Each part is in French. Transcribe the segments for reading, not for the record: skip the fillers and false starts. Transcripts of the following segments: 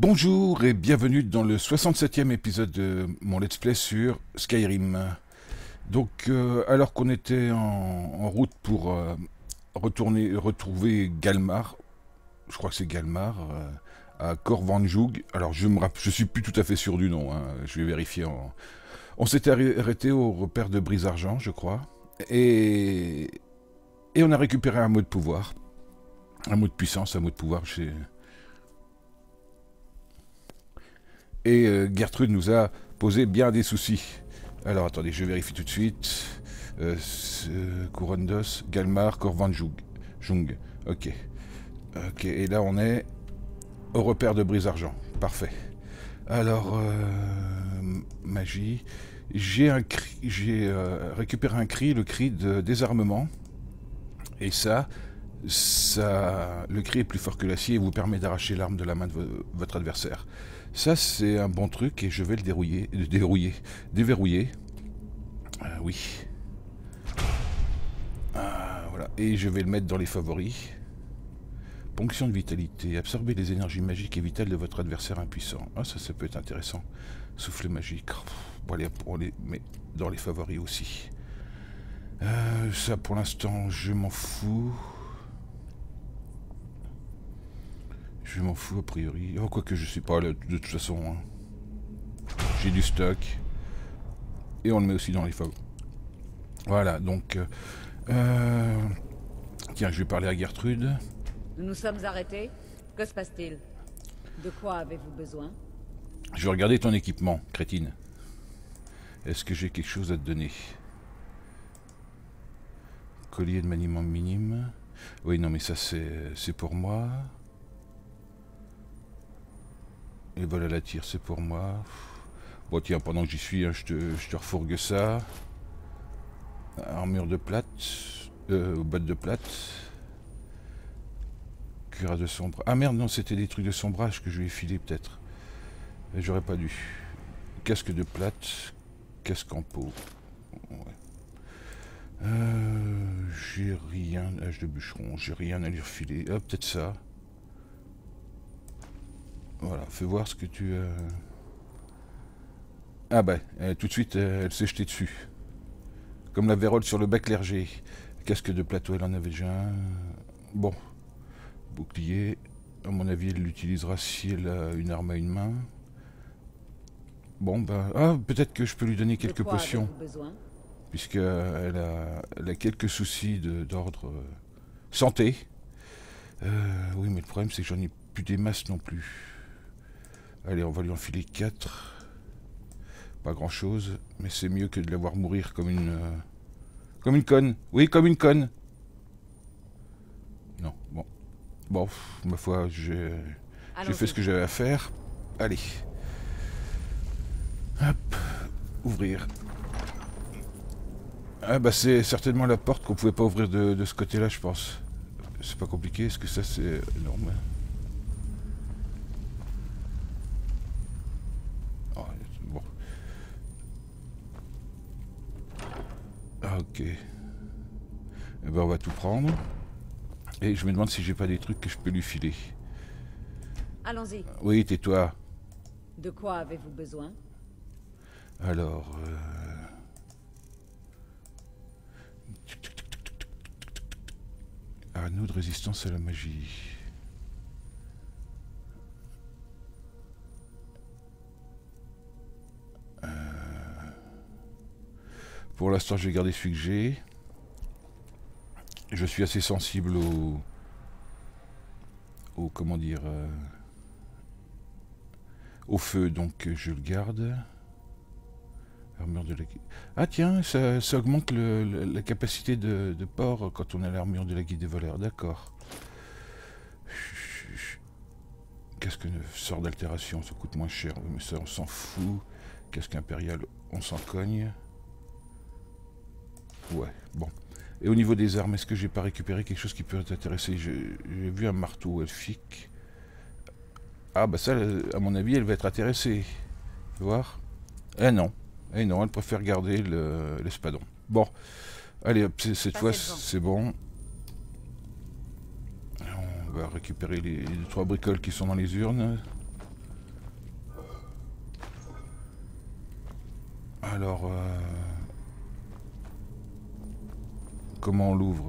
Bonjour et bienvenue dans le 67e épisode de mon let's play sur Skyrim. Donc alors qu'on était en route pour retrouver Galmar, je crois que c'est Galmar, à Korvanjug. Alors je suis plus tout à fait sûr du nom, hein, je vais vérifier. On s'était arrêté au repère de Brise-Argent, je crois, et on a récupéré un mot de pouvoir, un mot de puissance, un mot de pouvoir chez... Et Gertrude nous a posé bien des soucis. Alors attendez, je vérifie tout de suite. Courondos, Galmar, Korvanjug. Ok. Ok, et là on est au repère de Brise-Argent. Parfait. Alors, magie. J'ai récupéré un cri, le cri de désarmement. Et ça, le cri est plus fort que l'acier et vous permet d'arracher l'arme de la main de votre adversaire. Ça, c'est un bon truc et je vais le déverrouiller. Oui. Voilà. Et je vais le mettre dans les favoris. Ponction de vitalité. Absorber les énergies magiques et vitales de votre adversaire impuissant. Ah, ça peut être intéressant. Souffle magique. Bon, allez, on les met dans les favoris aussi. Ça, pour l'instant, je m'en fous. Je m'en fous a priori. Oh, quoique je suis pas là de toute façon. Hein. J'ai du stock. Et on le met aussi dans les favoris. Voilà, donc... tiens, je vais parler à Gertrude. Nous nous sommes arrêtés. Que se passe-t-il? De quoi avez-vous besoin? Je vais regarder ton équipement, crétine. Est-ce que j'ai quelque chose à te donner? Collier de maniement minime. Oui, non, mais ça, c'est pour moi. Et vol à la tire, c'est pour moi. Bon, tiens, pendant que j'y suis, hein, je te refourgue ça. Armure de plate. Botte de plate. Cuirasse de sombre. Ah merde, non, c'était des trucs de sombrage que je lui ai filé, peut-être. J'aurais pas dû. Casque de plate. Casque en peau. Ouais. J'ai rien. Hache de bûcheron. J'ai rien à lui refiler. Ah, peut-être ça. Voilà, fais voir ce que tu... Ah bah, tout de suite, elle s'est jetée dessus. Comme la vérole sur le bec clergé. Casque de plateau, elle en avait déjà un. Bon. Bouclier. À mon avis, elle l'utilisera si elle a une arme à une main. Bon, bah... Ah, peut-être que je peux lui donner quelques potions. Puisqu'elle a quelques soucis d'ordre... santé. Oui, mais le problème, c'est que j'en ai plus des masses non plus. Allez, on va lui enfiler 4. Pas grand chose, mais c'est mieux que de la voir mourir comme une... comme une conne. Oui, comme une conne. Non, bon. Bon, ma foi, j'ai fait ce que j'avais à faire. Allez. Hop. Ouvrir. Ah bah c'est certainement la porte qu'on pouvait pas ouvrir de ce côté-là, je pense. C'est pas compliqué, est-ce que ça c'est... Non, mais... Bon. Ok. Eh ben on va tout prendre. Et je me demande si j'ai pas des trucs que je peux lui filer. Allons-y. Oui, tais-toi. De quoi avez-vous besoin? Alors... Anneau de résistance à la magie. Pour l'instant, je vais garder celui que j'ai. Je suis assez sensible au comment dire, au feu, donc je le garde. Armure de la... Ah tiens, ça augmente la capacité de port quand on a l'armure de la guide des voleurs, d'accord. Casque sort d'altération, ça coûte moins cher, mais ça on s'en fout. Casque impérial, on s'en cogne. Ouais, bon. Et au niveau des armes, est-ce que j'ai pas récupéré quelque chose qui peut t'intéresser? J'ai vu un marteau elfique. Ah bah ça, à mon avis, elle va être intéressée. Tu vas voir? Eh non. Eh non, elle préfère garder l'espadon. Bon. Allez, hop, cette fois, c'est bon. On va récupérer les 2-3 bricoles qui sont dans les urnes. Alors, comment on l'ouvre?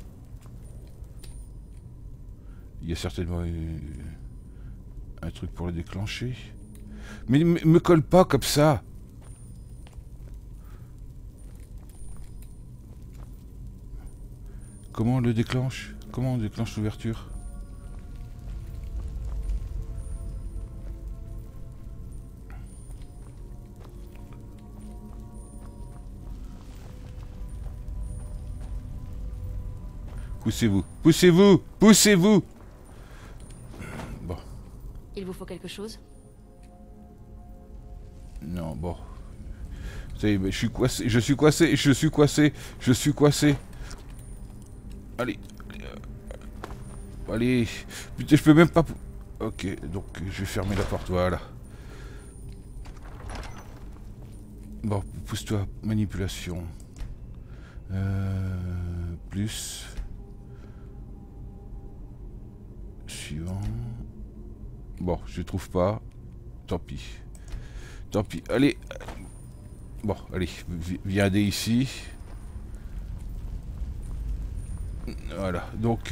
Il y a certainement un truc pour le déclencher. Mais me colle pas comme ça. Comment on le déclenche? Comment on déclenche l'ouverture? Poussez-vous, poussez-vous, poussez-vous. Bon. Il vous faut quelque chose? Non, bon. Ça y est, je suis coincé, je suis coincé, je suis coincé, je suis coincé. Allez. Allez. Putain, je peux même pas... Ok, donc je vais fermer la porte, voilà. Bon, pousse-toi, manipulation. Plus... Suivant. Bon, je trouve pas. Tant pis. Tant pis. Allez. Bon, allez. Viendez ici. Voilà. Donc,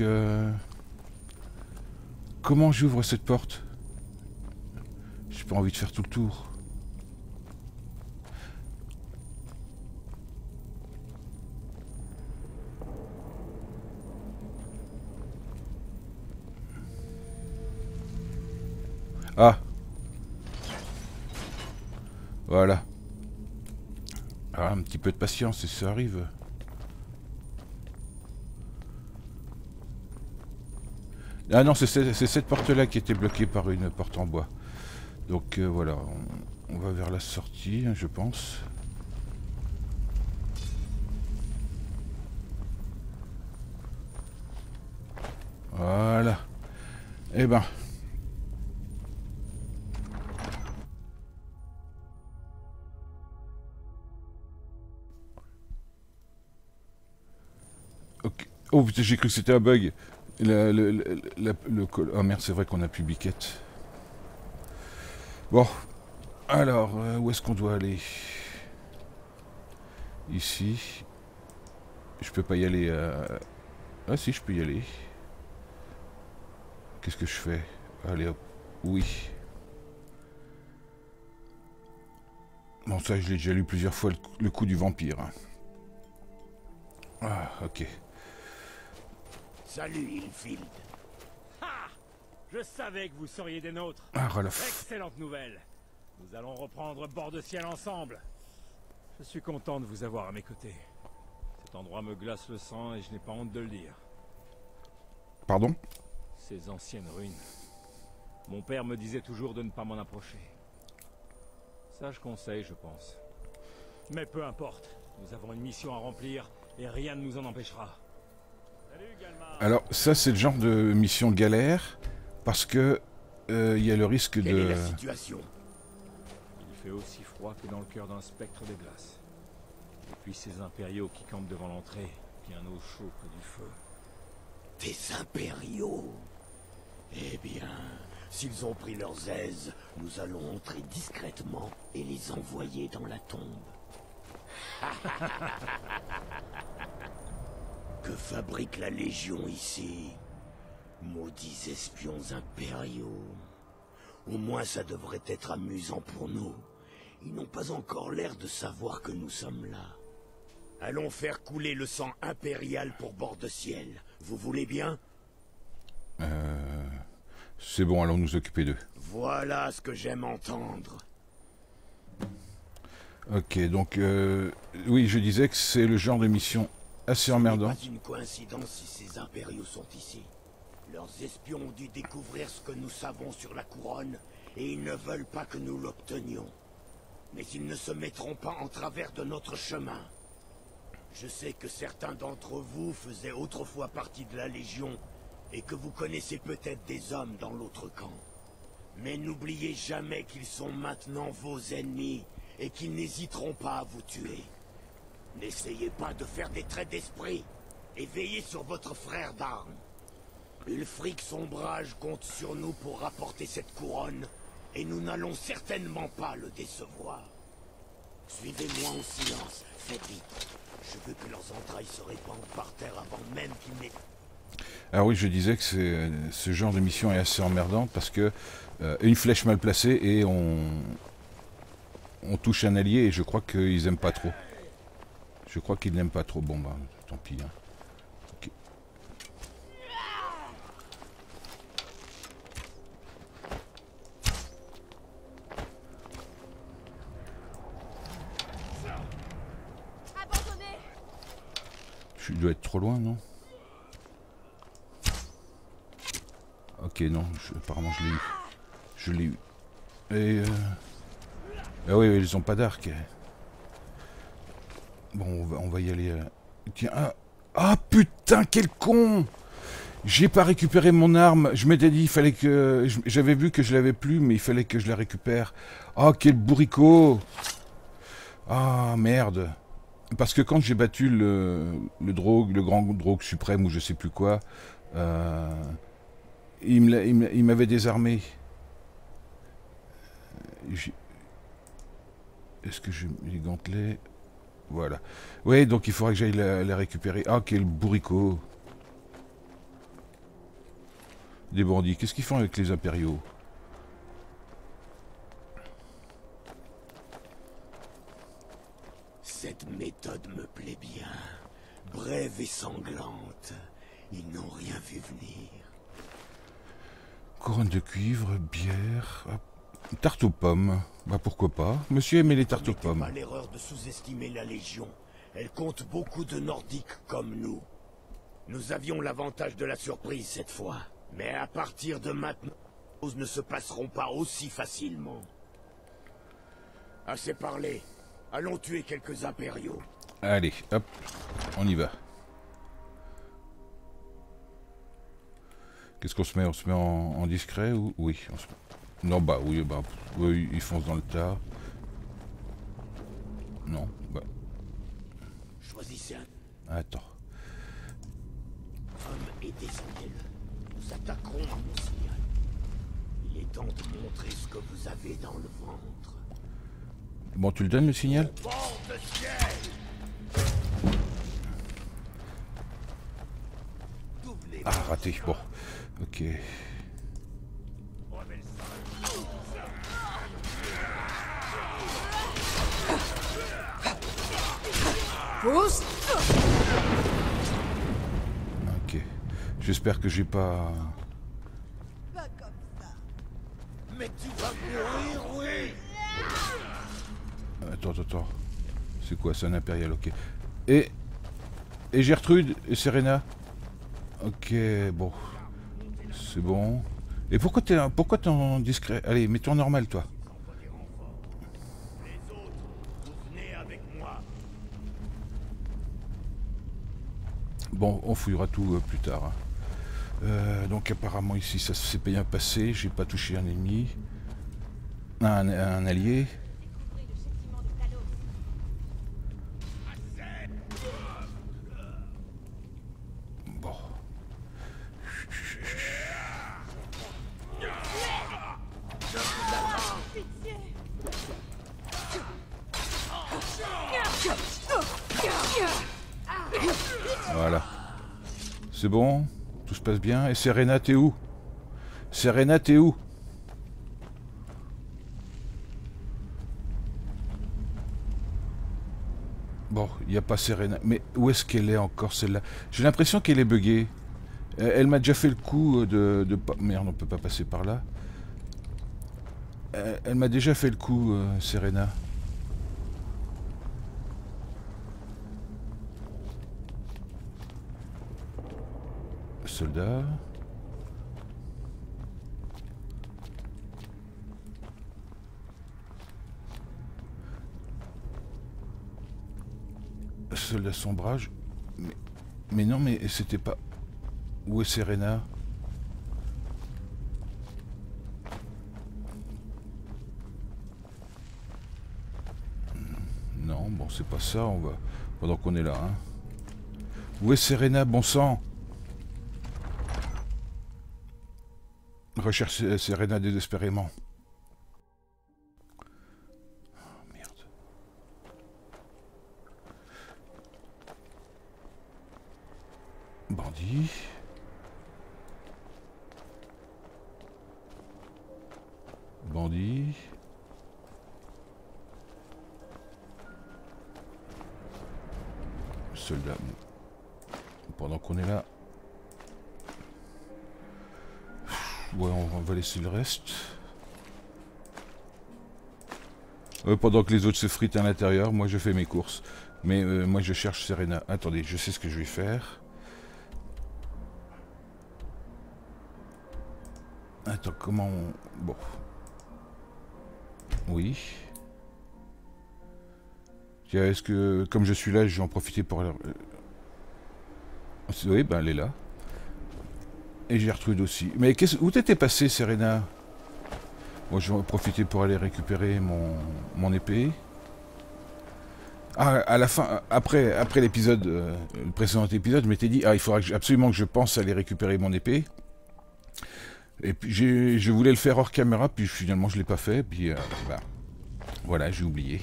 comment j'ouvre cette porte? J'ai pas envie de faire tout le tour. Ah. Voilà. Ah, un petit peu de patience et ça arrive. Ah non, c'est cette porte-là qui était bloquée par une porte en bois. Donc voilà, on va vers la sortie, je pense. Voilà. Eh ben... Ok. Oh putain, j'ai cru que c'était un bug. Oh merde, c'est vrai qu'on a plus biquette. Bon. Alors, où est-ce qu'on doit aller? Ici. Je peux pas y aller. Ah si, je peux y aller. Qu'est-ce que je fais? Allez hop. Oui. Bon, ça, je l'ai déjà lu plusieurs fois, le coup du vampire. Ah, ok. Salut, Ilfield. Ha! Je savais que vous seriez des nôtres. Ah, Ralof. Excellente nouvelle. Nous allons reprendre bord de ciel ensemble. Je suis content de vous avoir à mes côtés. Cet endroit me glace le sang et je n'ai pas honte de le dire. Pardon? Ces anciennes ruines. Mon père me disait toujours de ne pas m'en approcher. Sage conseil, je pense. Mais peu importe. Nous avons une mission à remplir et rien ne nous en empêchera. Salut, Galmar. Alors, ça, c'est le genre de mission galère parce que il y a le risque Quelle est de... la situation? Il fait aussi froid que dans le cœur d'un spectre des glaces. Et puis ces impériaux qui campent devant l'entrée, bien au chaud près du feu. Des impériaux? Eh bien, s'ils ont pris leurs aises, nous allons entrer discrètement et les envoyer dans la tombe. Que fabrique la Légion ici? Maudits espions impériaux. Au moins ça devrait être amusant pour nous. Ils n'ont pas encore l'air de savoir que nous sommes là. Allons faire couler le sang impérial pour bord de ciel. Vous voulez bien? C'est bon, allons nous occuper d'eux. Voilà ce que j'aime entendre. Ok, donc... oui, je disais que c'est le genre de mission assez Ce n'est emmerdant. pas une coïncidence si ces impériaux sont ici. Leurs espions ont dû découvrir ce que nous savons sur la couronne, et ils ne veulent pas que nous l'obtenions. Mais ils ne se mettront pas en travers de notre chemin. Je sais que certains d'entre vous faisaient autrefois partie de la Légion, et que vous connaissez peut-être des hommes dans l'autre camp. Mais n'oubliez jamais qu'ils sont maintenant vos ennemis, et qu'ils n'hésiteront pas à vous tuer. N'essayez pas de faire des traits d'esprit, et veillez sur votre frère d'armes. Ulfric Sombrage compte sur nous pour rapporter cette couronne, et nous n'allons certainement pas le décevoir. Suivez-moi en silence, faites vite. Je veux que leurs entrailles se répandent par terre avant même qu'ils n'aient... Alors oui, je disais que ce genre de mission est assez emmerdante parce que une flèche mal placée et on touche un allié et je crois qu'ils aiment pas trop. Je crois qu'ils n'aiment pas trop. Bon bah, tant pis. Hein. Ok. Je dois être trop loin, non? Ok, non, apparemment je l'ai eu. Je l'ai eu. Et... Ah oui, ils ont pas d'arc. Bon, on va y aller. Tiens, ah putain, quel con! J'ai pas récupéré mon arme. Je m'étais dit, il fallait que... J'avais vu que je l'avais plus, mais il fallait que je la récupère. Ah, quel bourricot! Ah, merde. Parce que quand j'ai battu le grand drogue suprême ou je sais plus quoi, il m'avait désarmé. Est-ce que j'ai les gantelets? Voilà. Oui, donc il faudrait que j'aille la récupérer. Ah, quel bourricot. Des bandits. Qu'est-ce qu'ils font avec les impériaux? Cette méthode me plaît bien. Brève et sanglante. Ils n'ont rien vu venir. Couronne de cuivre, bière... Hop. Tarte aux pommes. Bah pourquoi pas. Monsieur aimait les tartes aux pommes. Pas l'erreur de sous-estimer la Légion. Elle compte beaucoup de Nordiques comme nous. Nous avions l'avantage de la surprise cette fois. Mais à partir de maintenant, les choses ne se passeront pas aussi facilement. Assez parlé. Allons tuer quelques impériaux. Allez, hop, on y va. Qu'est-ce qu'on se met? On se met en discret ou... Oui, on se met... Non, bah oui, ils foncent dans le tas. Non, bah... Choisissez un Attends. homme et descendez-le. Nous attaquerons à mon signal. Il est temps de montrer ce que vous avez dans le ventre. Bon, tu le donnes le signal? Bande de ciel! Ah, raté, bon. Ok. Ok. J'espère que j'ai pas... Mais tu vas mourir, oui! Attends. C'est quoi? C'est un impérial, ok. Et Gertrude et Serena? Ok, bon. C'est bon. Et pourquoi t'es en discret? Allez, mets-toi en normal, toi. Les autres, vous venez avec moi. Bon, on fouillera tout plus tard. Hein. Donc apparemment ici, ça s'est bien passé. J'ai pas touché un ennemi. Un allié. Bon. Voilà. C'est bon? Tout se passe bien? Et Serena, t'es où? Serena, t'es où? Bon, il n'y a pas Serena. Mais où est-ce qu'elle est encore, celle-là? J'ai l'impression qu'elle est buggée. Elle m'a déjà fait le coup de... Merde, on peut pas passer par là. Elle m'a déjà fait le coup, Serena. Soldat. Soldat sombrage. Mais non, mais c'était pas... Où est Serena? Non, bon, c'est pas ça, on va... Pendant qu'on est là, hein. Où est Serena, bon sang? Recherche Serena désespérément. Oh, merde. Bandit. Bandit. Soldat. Pendant qu'on est là. Ouais, on va laisser le reste. Pendant que les autres se fritent à l'intérieur, moi je fais mes courses. Mais moi je cherche Serena. Attendez, je sais ce que je vais faire. Attends, comment on... Bon. Oui. Tiens, est-ce que, comme je suis là, je vais en profiter pour... Oui, ben elle est là. Et Gertrude aussi. Mais où t'étais passé, Serena? Moi, je vais en profiter pour aller récupérer mon épée. Ah, à la fin, après l'épisode, le précédent épisode, je m'étais dit, ah, il faudra absolument que je pense à aller récupérer mon épée. Et puis je voulais le faire hors caméra, puis finalement je l'ai pas fait, puis bah, voilà, j'ai oublié.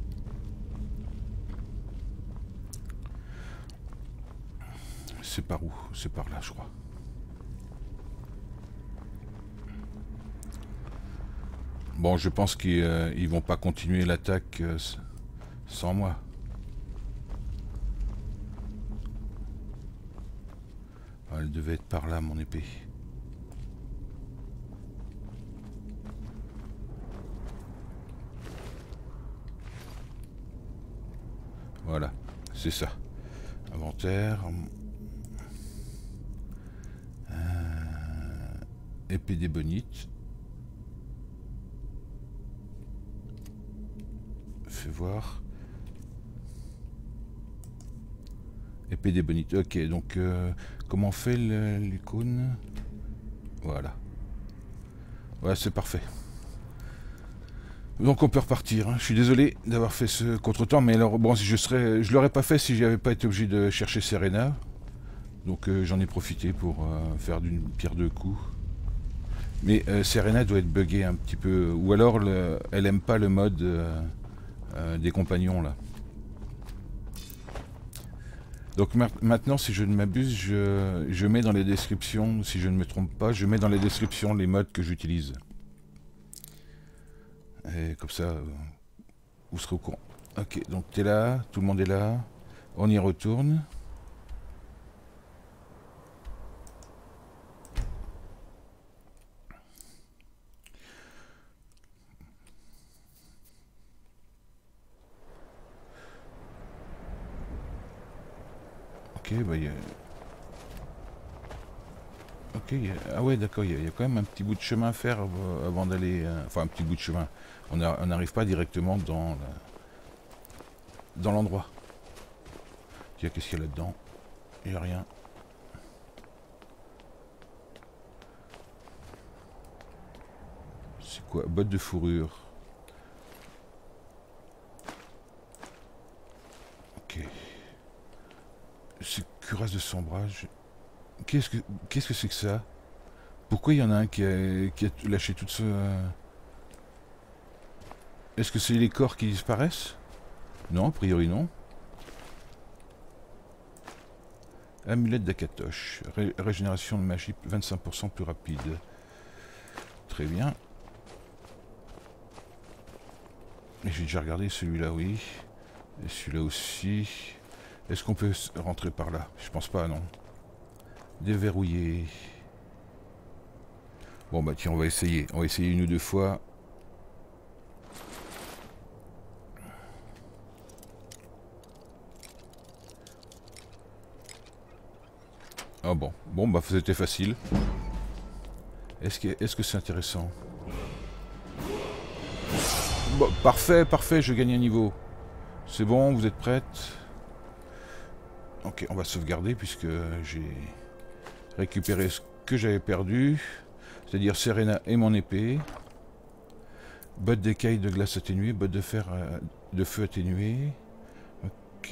C'est par où? C'est par là, je crois. Bon, je pense qu'ils vont pas continuer l'attaque sans moi. Elle devait être par là, mon épée. Voilà, c'est ça. Inventaire. Épée d'ébonite. Fais voir. Épée d'ébonite. Ok, donc comment on fait l'icône? Voilà. Voilà, c'est parfait. Donc on peut repartir. Hein. Je suis désolé d'avoir fait ce contretemps, mais alors bon, je l'aurais pas fait si j'avais pas été obligé de chercher Serena. Donc j'en ai profité pour faire d'une pierre deux coups. Mais Serena doit être buggée un petit peu, ou alors elle aime pas le mode des compagnons là. Donc maintenant, si je ne m'abuse, je mets dans les descriptions, si je ne me trompe pas, je mets dans les descriptions les modes que j'utilise. Et comme ça, vous serez au courant. Ok, donc t'es là, tout le monde est là. On y retourne. Ok, bah y a... Ok, ah ouais d'accord, il y a quand même un petit bout de chemin à faire avant d'aller... Enfin un petit bout de chemin. On n'arrive pas directement dans l'endroit. Tiens, qu'est-ce qu'il y a là-dedans? Il n'y a rien. C'est quoi? Bottes de fourrure. Ok. C'est cuirasse de sombrage. Qu'est-ce que c'est que ça? Pourquoi il y en a un qui a lâché tout ce... Est-ce que c'est les corps qui disparaissent? Non, a priori non. Amulette d'Akatosh. Régénération de magie 25% plus rapide. Très bien. Et j'ai déjà regardé celui-là, oui. Et celui-là aussi. Est-ce qu'on peut rentrer par là? Je pense pas, non. Déverrouiller. Bon bah tiens, on va essayer. On va essayer une ou deux fois. Ah bon. Bon bah c'était facile. Est-ce que c'est intéressant? Bon, parfait, parfait, je gagne un niveau. C'est bon, vous êtes prêtes? Ok, on va sauvegarder puisque j'ai récupéré ce que j'avais perdu. C'est-à-dire Serena et mon épée. Bottes d'écailles de glace atténuée, bottes de fer de feu atténuée. Ok.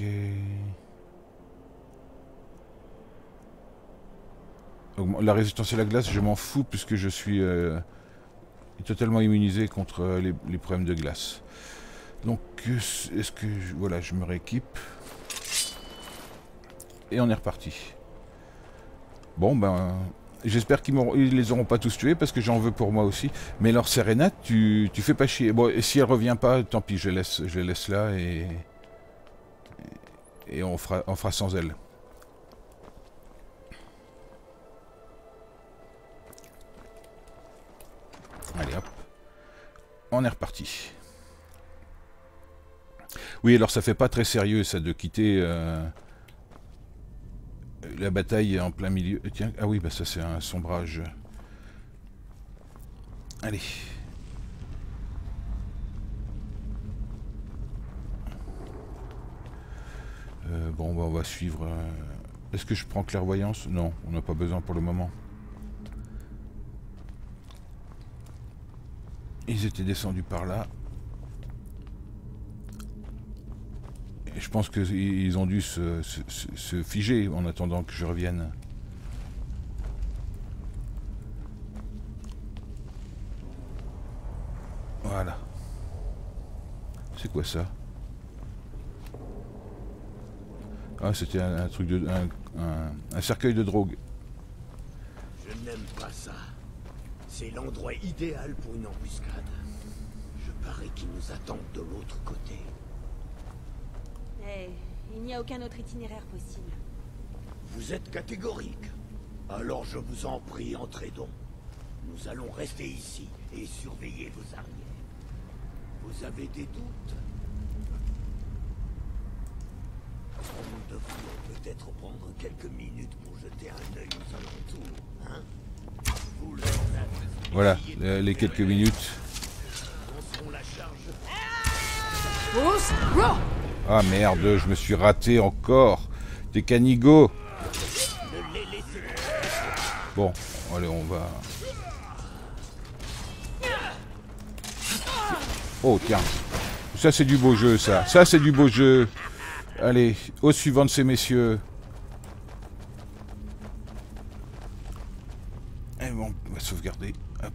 Donc, la résistance à la glace, je m'en fous puisque je suis totalement immunisé contre les problèmes de glace. Donc, est-ce que... Voilà, je me rééquipe. Et on est reparti. Bon, ben... J'espère qu'ils les auront pas tous tués, parce que j'en veux pour moi aussi. Mais alors, Sérénade, tu fais pas chier. Bon, et si elle revient pas, tant pis, je les laisse là, et on fera sans elle. Allez, hop. On est reparti. Oui, alors ça fait pas très sérieux, ça, de quitter... la bataille en plein milieu. Tiens, ah oui, bah ça c'est un sombrage. Allez. Bon, bah on va suivre. Est-ce que je prends clairvoyance? Non, on n'a pas besoin pour le moment. Ils étaient descendus par là. Et je pense qu'ils ont dû se figer en attendant que je revienne. Voilà. C'est quoi ça? Ah, c'était un truc de... un cercueil de drogue. Je n'aime pas ça. C'est l'endroit idéal pour une embuscade. Je parie qu'ils nous attendent de l'autre côté. Eh, il n'y a aucun autre itinéraire possible. Vous êtes catégorique. Alors je vous en prie, entrez donc. Nous allons rester ici et surveiller vos arrières. Vous avez des doutes? Nous devrions peut-être prendre quelques minutes pour jeter un œil aux alentours, hein? Vous leur avez... Voilà, les quelques minutes. Lancerons la charge. Ah merde, je me suis raté encore. T'es canigo. Ne les laissez Bon, allez, on va... Oh, tiens. Ça, c'est du beau jeu, ça. Ça, c'est du beau jeu. Allez, au suivant de ces messieurs. Et bon, on va sauvegarder. Hop.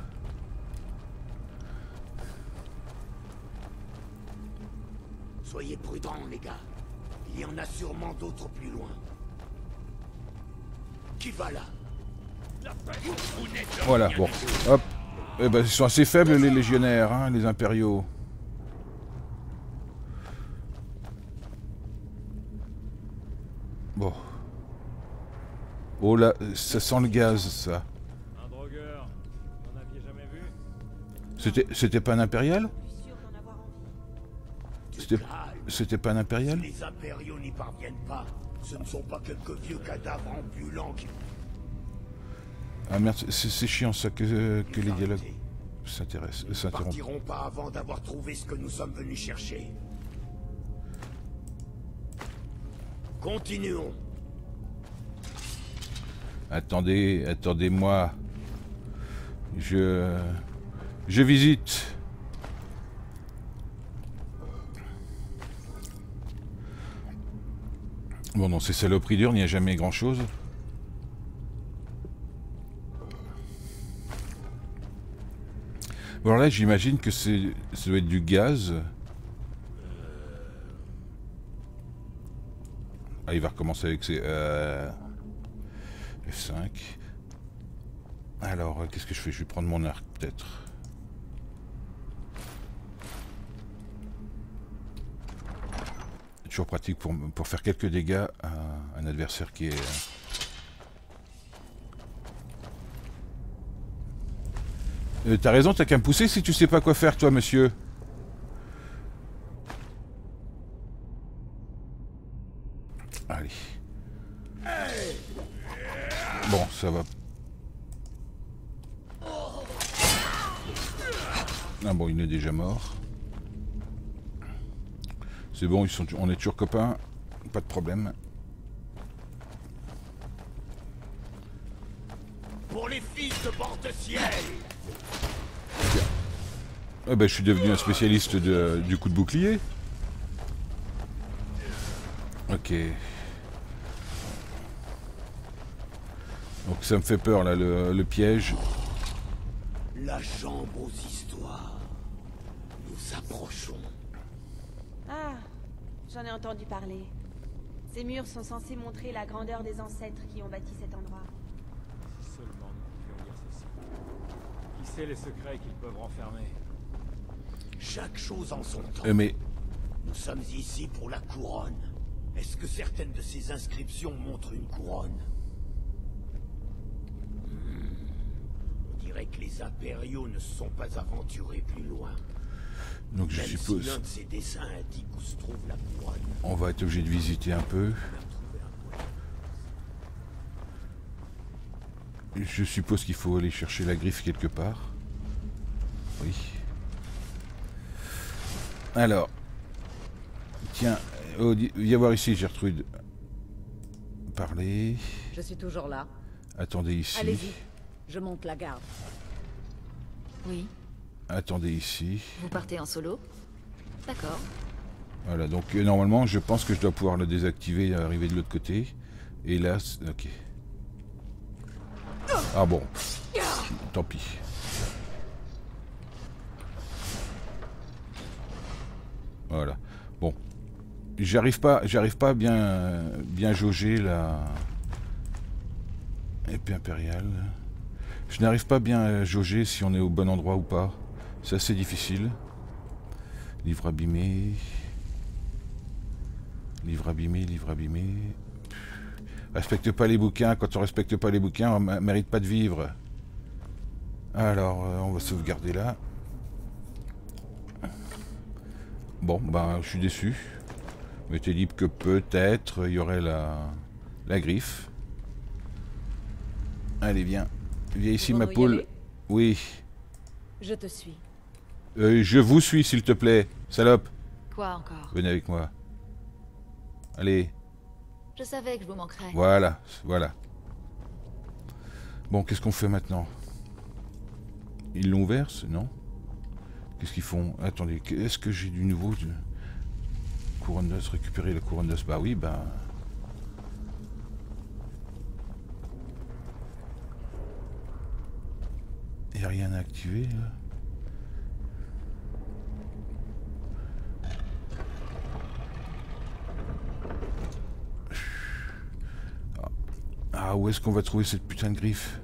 Soyez prudents, les gars. Il y en a sûrement d'autres plus loin. Qui va là? Voilà, bon. Hop. Eh ben, ils sont assez faibles, les légionnaires, hein, les impériaux. Bon. Oh là, ça sent le gaz, ça. Un drogueur, vous n'en aviez jamais vu? C'était pas un impérial? Plus sûr d'en avoir envie. C'était pas un impérial? Les impériaux n'y parviennent pas. Ce ne sont pas quelques vieux cadavres ambulants qui... Ah merde, c'est chiant ça que les dialogues s'interrompent. Ils partiront pas avant d'avoir trouvé ce que nous sommes venus chercher. Continuons. Attendez-moi. Je visite. Bon, dans ces saloperies dures, il n'y a jamais grand-chose. Bon, alors là, j'imagine que ça doit être du gaz. Ah, il va recommencer avec ses... F5. Alors, qu'est-ce que je fais? Je vais prendre mon arc, peut-être. Toujours pratique pour faire quelques dégâts à un adversaire qui est... t'as raison, t'as qu'à me pousser si tu sais pas quoi faire, toi, monsieur. Allez. Bon, ça va. Ah bon, il est déjà mort. C'est bon, on est toujours copains. Pas de problème. Pour les fils de porte-ciel. Ah bah, je suis devenu un spécialiste du coup de bouclier. Ok. Donc ça me fait peur là, le piège. La chambre aux histoires. Nous approchons. Ah, j'en ai entendu parler. Ces murs sont censés montrer la grandeur des ancêtres qui ont bâti cet endroit. Si seulement nous pouvions lire ceci. Qui sait les secrets qu'ils peuvent renfermer? Chaque chose en son temps. Mais Nous sommes ici pour la couronne. Est-ce que certaines de ces inscriptions montrent une couronne? On dirait que les impériaux ne se sont pas aventurés plus loin. donc je Même suppose si l'un de ces dessins indique où se trouve la couronne. on va être obligé de visiter un peu. Je suppose qu'il faut aller chercher la griffe quelque part. Oui. Alors. Tiens, viens voir ici, Gertrude. Parlez. Je suis toujours là. Attendez ici. Allez-y. Je monte la garde. Oui. Attendez ici. Vous partez en solo? D'accord. Voilà, donc normalement, je pense que je dois pouvoir le désactiver et arriver de l'autre côté. Et là, ok. Ah bon. Tant pis. Voilà. Bon. J'arrive pas à bien jauger la épée impériale. Je n'arrive pas bien à jauger si on est au bon endroit ou pas. C'est assez difficile. Livre abîmé. Livre abîmé, livre abîmé. Respecte pas les bouquins. Quand on respecte pas les bouquins, on mérite pas de vivre. Alors, on va sauvegarder là. Bon, ben, je suis déçu. Je m'étais dit que peut-être il y aurait la griffe. Allez, viens. Viens ici, ma poule. Oui. Je te suis. Je vous suis, s'il te plaît. Salope. Quoi encore? Venez avec moi. Allez. Je savais que je vous manquerais. Voilà, voilà. Bon, qu'est-ce qu'on fait maintenant? Ils l'ont ouvert, non? Qu'est-ce qu'ils font? Attendez, est-ce que j'ai du nouveau? Couronne d'os, récupérer la couronne d'os. Bah oui, bah... Il n'y a rien à activer, là. Ah, où est-ce qu'on va trouver cette putain de griffe?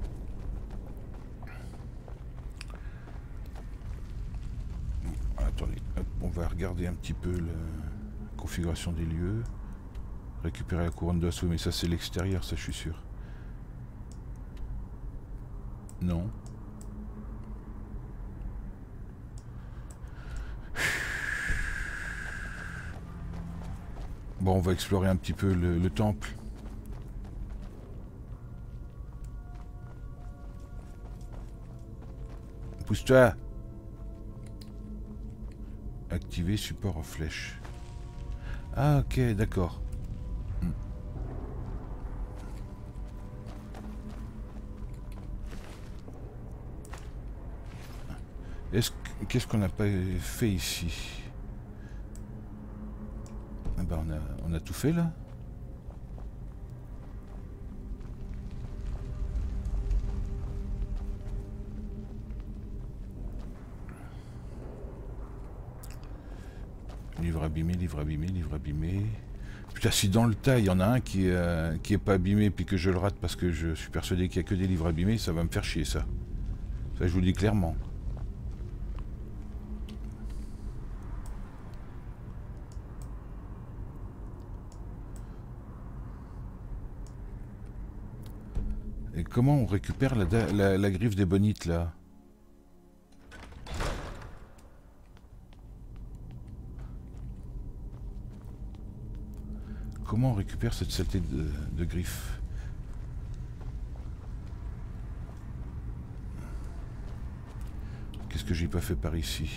Attendez, hop, on va regarder un petit peu la configuration des lieux. Récupérer la couronne d'os, oui, mais ça c'est l'extérieur, ça je suis sûr. Non. Bon, on va explorer un petit peu le temple. Pousse-toi. Activer support en flèche. Ah, ok, d'accord. Qu'est-ce qu'on n'a pas fait ici? Ah bah on a tout fait là. Livre abîmé, livre abîmé, livre abîmé. Putain, si dans le tas il y en a un qui est pas abîmé puis que je le rate parce que je suis persuadé qu'il n'y a que des livres abîmés, ça va me faire chier ça. Ça je vous le dis clairement. Et comment on récupère la griffe des bonites là? Comment on récupère cette saleté de griffe? Qu'est-ce que j'ai pas fait par ici?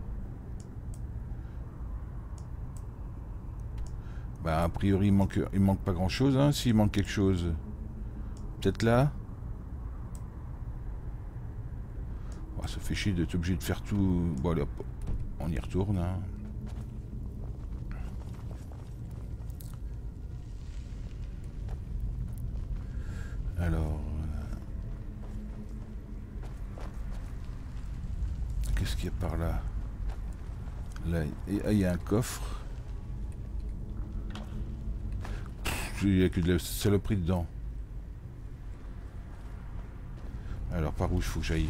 Bah a priori il manque pas grand chose, hein, s'il manque quelque chose. Peut-être là? Oh, ça fait chier d'être obligé de faire tout. Bon allez hop, on y retourne, hein. Alors... Qu'est-ce qu'il y a par là? Là, il y a un coffre. il y a que de la saloperie dedans. Alors par où il faut que j'aille?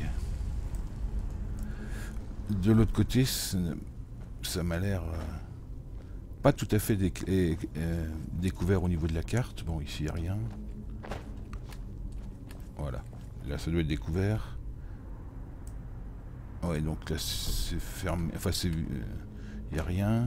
De l'autre côté, ça m'a l'air pas tout à fait découvert au niveau de la carte. Bon, ici il n'y a rien. Voilà. Là, ça doit être découvert. Ouais, donc là, c'est fermé. Enfin, c'est... Il n'y a rien.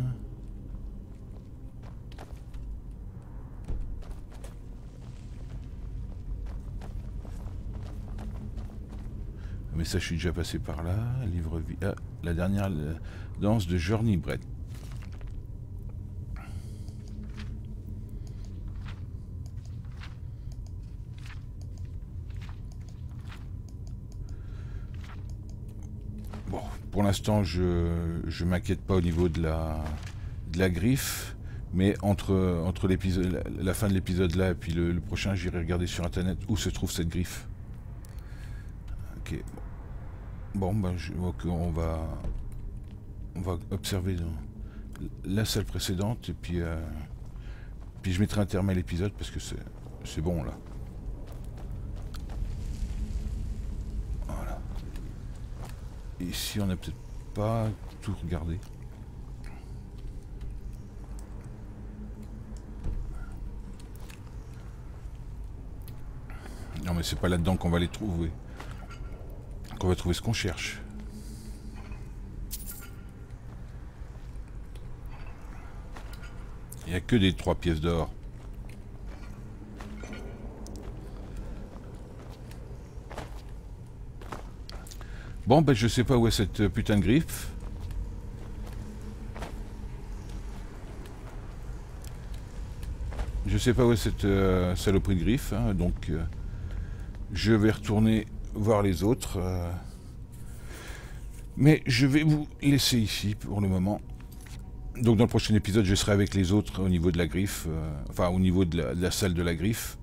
Mais ça, je suis déjà passé par là. Livre vie. Ah, la dernière danse de Journey Brett. Bon, pour l'instant, je m'inquiète pas au niveau de la griffe. Mais entre l'épisode, la fin de l'épisode là et puis le prochain, j'irai regarder sur internet où se trouve cette griffe. Ok. Bon, ben, on va observer la salle précédente et puis je mettrai un terme à l'épisode parce que c'est bon là. Voilà. Ici, on n'a peut-être pas tout regardé. Non, mais c'est pas là-dedans qu'on va les trouver. Qu'on va trouver ce qu'on cherche. Il n'y a que des 3 pièces d'or. Bon, ben je sais pas où est cette putain de griffe. Je sais pas où est cette saloperie de griffe, hein, donc je vais retourner voir les autres. Mais je vais vous laisser ici pour le moment. Donc dans le prochain épisode, je serai avec les autres au niveau de la griffe. Enfin, au niveau de la salle de la griffe.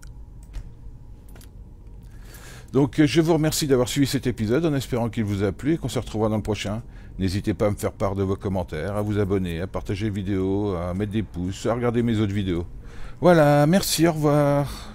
Donc je vous remercie d'avoir suivi cet épisode en espérant qu'il vous a plu et qu'on se retrouvera dans le prochain. N'hésitez pas à me faire part de vos commentaires, à vous abonner, à partager la vidéo, à mettre des pouces, à regarder mes autres vidéos. Voilà, merci, au revoir.